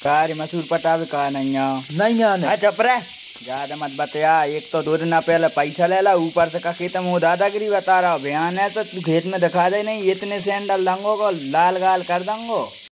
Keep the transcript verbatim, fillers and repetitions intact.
Car मसूर पटा भी कहा नहीं आओ नहीं आने। हाँ चुप रह, ज्यादा मत बतिया। एक तो दो दिन पहले पैसा ले ला, ऊपर से का खेत में वो दादागिरी बता रहा। बयान है तो तू खेत में दिखा दे नहीं, इतने सैंडल दंगो को लाल गाल कर दंगो।